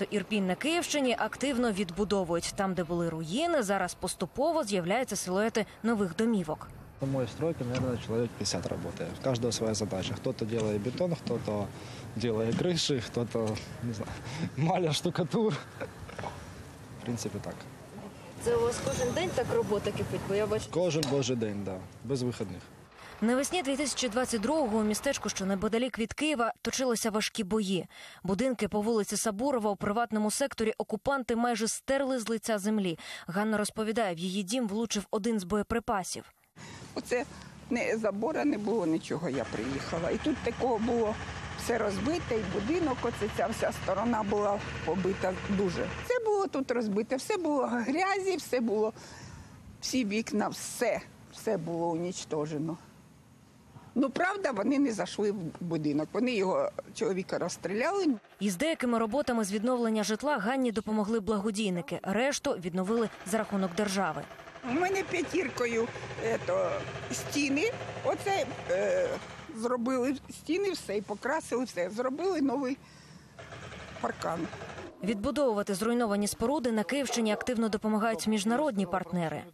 Місто Ірпінь на Київщині активно відбудовують. Там, де були руїни, зараз поступово з'являються силуети нових домівок. На моей стройке, наверное, человек 50 работает. У каждого своя задача. Кто-то делает бетон, кто-то делает крыши, кто-то, не знаю, маляр, штукатур. В принципе, так. Це у вас кожен день так робота кипить? Бо я бачу... Кожен божий день, да, без вихідних. Навесні 2022-го у містечку, що неподалік від Києва, точилися важкі бої. Будинки по вулиці Сабурова у приватному секторі окупанти майже стерли з лиця землі. Ганна розповідає, в її дім влучив один з боєприпасів. Оце не забора не було, нічого, я приїхала. І тут такого було все розбите, і будинок, оце ця вся сторона була побита дуже. Все було тут розбите, все було грязі, все було, всі вікна, все було унічтожено. Ну, правда, вони не зайшли в будинок, вони його, чоловіка, розстріляли. Із деякими роботами з відновлення житла Ганні допомогли благодійники. Решту відновили за рахунок держави. У мене п'ятіркою стіни, оце зробили стіни, все, і покрасили все, зробили новий паркан. Відбудовувати зруйновані споруди на Київщині активно допомагають міжнародні партнери.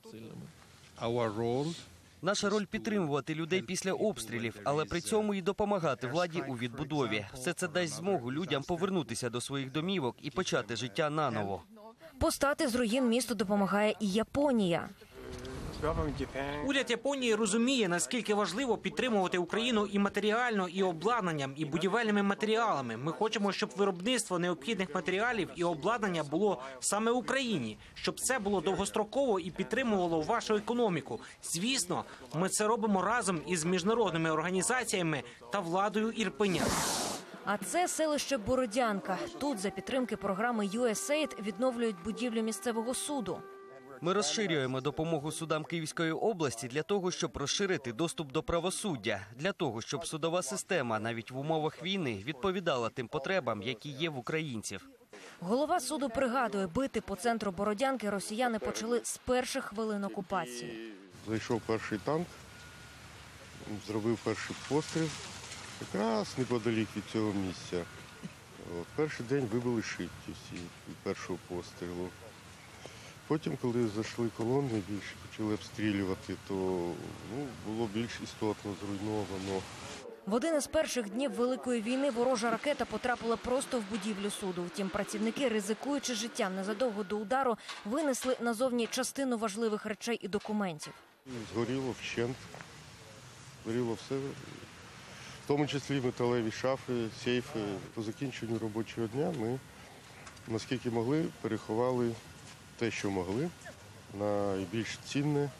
Наша роль – підтримувати людей після обстрілів, але при цьому і допомагати владі у відбудові. Все це дасть змогу людям повернутися до своїх домівок і почати життя наново. Постати з руїн місту допомагає і Японія. Уряд Японії розуміє, наскільки важливо підтримувати Україну і матеріально, і обладнанням, і будівельними матеріалами. Ми хочемо, щоб виробництво необхідних матеріалів і обладнання було саме в Україні, щоб це було довгостроково і підтримувало вашу економіку. Звісно, ми це робимо разом із міжнародними організаціями та владою Ірпеня. А це селище Бородянка. Тут за підтримки програми USAID відновлюють будівлю місцевого суду. Ми розширюємо допомогу судам Київської області для того, щоб розширити доступ до правосуддя, для того, щоб судова система навіть в умовах війни відповідала тим потребам, які є в українців. Голова суду пригадує, бити по центру Бородянки росіяни почали з перших хвилин окупації. Зайшов перший танк, зробив перший постріл, якраз неподалік від цього місця. Перший день вибили шибки всі від першого пострілу. Потім, коли зайшли колони, більше почали обстрілювати, то було більш істотно зруйновано. В один із перших днів Великої війни ворожа ракета потрапила просто в будівлю суду. Втім, працівники, ризикуючи життям незадовго до удару, винесли назовні частину важливих речей і документів. Згоріло вщент, згоріло все, в тому числі металеві шафи, сейфи. По закінченню робочого дня ми, наскільки могли, переховали те, що могли, найбільш цінні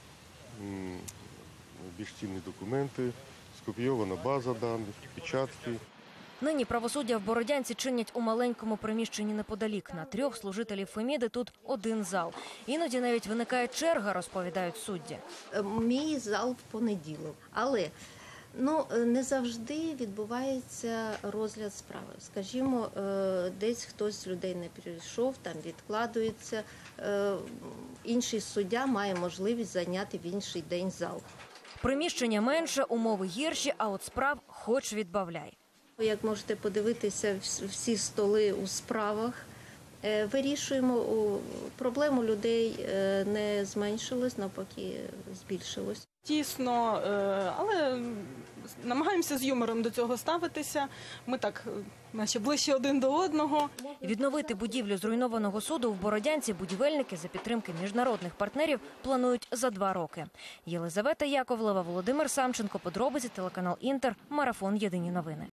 документи, скопійована база даних, печатки. Нині правосуддя в Бородянці чинять у маленькому приміщенні неподалік. На 3 служителів Феміди тут один зал. Іноді навіть виникає черга, розповідають судді. Мій зал в понеділок, але не завжди відбувається розгляд справи. Скажімо, десь хтось з людей не прийшов, там відкладується. Інший суддя має можливість зайняти в інший день зал. Приміщення менше, умови гірші, а от справ хоч відбавляй. Як можете подивитися, всі столи у справах. Вирішуємо, проблему людей не зменшилось, навпаки збільшилось. Тісно, але намагаємося з юмором до цього ставитися. Ми так, наче ближче один до одного. Відновити будівлю зруйнованого суду в Бородянці будівельники за підтримки міжнародних партнерів планують за 2 роки. Єлизавета Яковлева, Володимир Самченко, подробиці, телеканал Інтер, марафон «Єдині новини».